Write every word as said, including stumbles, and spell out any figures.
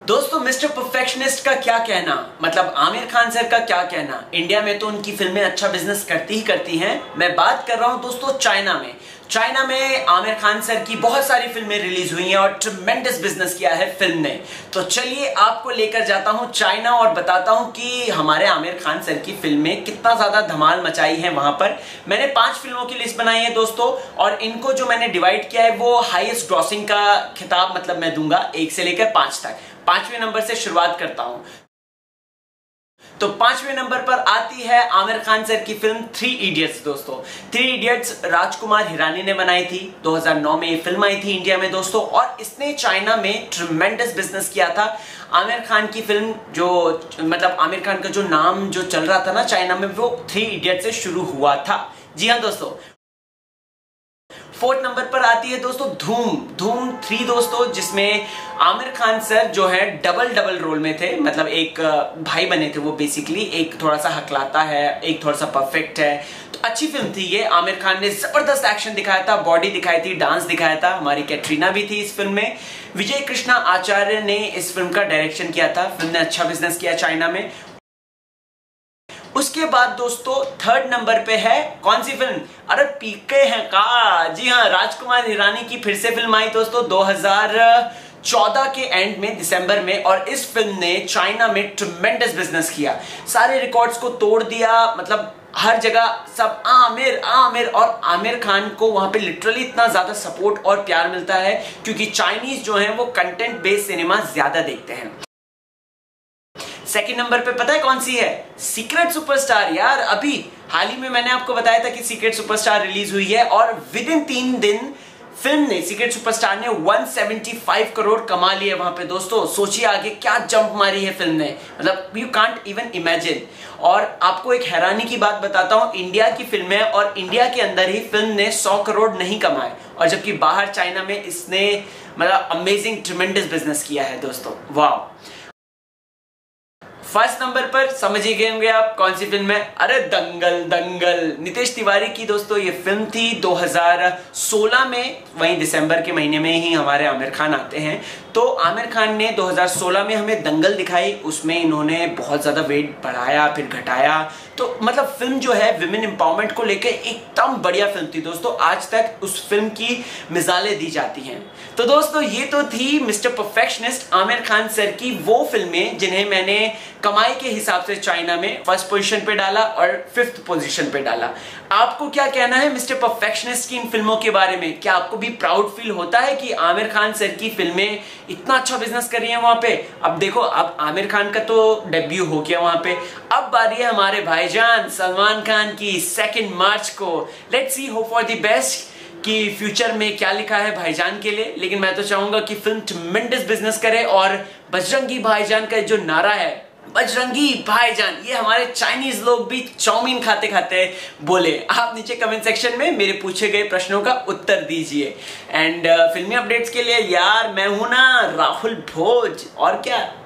दोस्तों mister perfectionist का क्या कहना, मतलब आमिर खान सर का क्या कहना। इंडिया में तो उनकी फिल्में अच्छा बिजनेस करती ही करती हैं। मैं बात कर रहा हूं दोस्तों चाइना में। चाइना में आमिर खान सर की बहुत सारी फिल्में रिलीज हुई हैं और ट्रेमेंडस बिजनेस किया है फिल्म ने। तो चलिए आपको लेकर जाता हूं चाइना और बताता हूं कि हमारे आमिर खान सर की फिल्में कितना ज्यादा धमाल मचाई है वहां पर। मैंने पांच फिल्मों की लिस्ट बनाई है दोस्तों, और इनको जो मैंने डिवाइड किया है वो हाईएस्ट ग्रॉसिंग का खिताब मतलब मैं दूंगा एक से लेकर पांच तक। पांचवें नंबर से शुरुआत करता हूं। तो पांचवें नंबर पर आती है आमिर खान सर की फिल्म थ्री इडियट्स। दोस्तों थ्री इडियट्स राजकुमार हिरानी ने बनाई थी। दो हज़ार नौ में ये फिल्म आई थी इंडिया में दोस्तों, और इसने चाइना में ट्रेमेंडस बिजनेस किया था। आमिर खान की फिल्म जो मतलब आमिर खान का जो नाम जो चल रहा था ना चाइना में, वो थ्री इडियट से शुरू हुआ था। जी हाँ दोस्तों। फोर्थ नंबर पर आती है दोस्तों धूम धूम थ्री दोस्तों, जिसमें आमिर खान सर जो है डबल डबल रोल में थे। मतलब एक भाई बने थे वो, बेसिकली एक थोड़ा सा हकलाता है, एक थोड़ा सा परफेक्ट है। तो अच्छी फिल्म थी ये। आमिर खान ने जबरदस्त एक्शन दिखाया था, बॉडी दिखाई थी, डांस दिखाया था। हमारी कैटरीना भी थी इस फिल्म में। विजय कृष्णा आचार्य ने इस फिल्म का डायरेक्शन किया था। फिल्म ने अच्छा बिजनेस किया चाइना में। उसके बाद दोस्तों थर्ड नंबर पे है कौन सी फिल्म? अरे पीके हैं का। जी हाँ, राजकुमार हिरानी की फिर से फिल्म आई दोस्तों दो हज़ार चौदह के एंड में, दिसंबर में, और इस फिल्म ने चाइना में ट्रेमेंडस बिजनेस किया। सारे रिकॉर्ड्स को तोड़ दिया। मतलब हर जगह सब आमिर आमिर और आमिर खान को वहां पे लिटरली इतना ज्यादा सपोर्ट और प्यार मिलता है क्योंकि चाइनीज जो है वो कंटेंट बेस्ड सिनेमा ज्यादा देखते हैं। सेकंड नंबर पे पता है कौन सी है? Secret superstar. यार अभी हाल ही में मैंने आपको बताया था कि सीक्रेट सुपरस्टार रिलीज हुई है, और विद इन तीन दिन फिल्म ने सीक्रेट सुपरस्टार ने एक सौ पचहत्तर करोड़ कमा लिए वहां पे दोस्तों। सोचिए आगे क्या जंप मारी है फिल्म ने, मतलब यू कांट इवन इमेजिन। और आपको एक हैरानी की बात बताता हूं, इंडिया की फिल्म है और इंडिया के अंदर ही फिल्म ने सौ करोड़ नहीं कमाए, और जबकि बाहर चाइना में इसने मतलब अमेजिंग ट्रेमेंडस बिजनेस किया है दोस्तों। वाह। फर्स्ट नंबर पर समझ ही गए होंगे आप कौन सी फिल्म है? अरे दंगल दंगल नितेश तिवारी की दोस्तों ये फिल्म थी दो हज़ार सोलह में। वहीं दिसंबर के महीने में ही हमारे आमिर खान आते हैं। तो आमिर खान ने दो हज़ार सोलह में हमें दंगल दिखाई। उसमें इन्होंने बहुत ज्यादा वेट बढ़ाया फिर घटाया। तो मतलब फिल्म जो है विमेन एम्पावरमेंट को लेकर एकदम बढ़िया फिल्म थी दोस्तों। आज तक उस फिल्म की मिसालें दी जाती हैं। तो दोस्तों ये तो थी mister perfectionist Aamir Khan sir की वो फिल्में जिन्हें मैंने कमाई के हिसाब से चाइना में फर्स्ट पोजीशन पे डाला और फिफ्थ पोजीशन पे डाला। आपको क्या कहना है मिस्टर परफेक्शनिस्ट की इन फिल्मों के बारे में? क्या आपको भी प्राउड फील होता है कि आमिर खान सर की फिल्में इतना अच्छा बिजनेस कर रही हैं वहां पे? अब देखो, अब आमिर खान का तो डेब्यू हो गया वहां पे। अब बारी है हमारे भाईजान सलमान खान की सेकेंड मार्च को। Let's see, hope for the best कि फ्यूचर में क्या लिखा है भाईजान के लिए। लेकिन मैं तो चाहूंगा कि फिल्म ट्रेमेंडस बिजनेस करे, और बजरंगी भाईजान का जो नारा है बजरंगी भाईजान, ये हमारे चाइनीज लोग भी चाउमीन खाते खाते बोले। आप नीचे कमेंट सेक्शन में मेरे पूछे गए प्रश्नों का उत्तर दीजिए। एंड uh, फिल्मी अपडेट्स के लिए यार मैं हूं ना राहुल भोज, और क्या।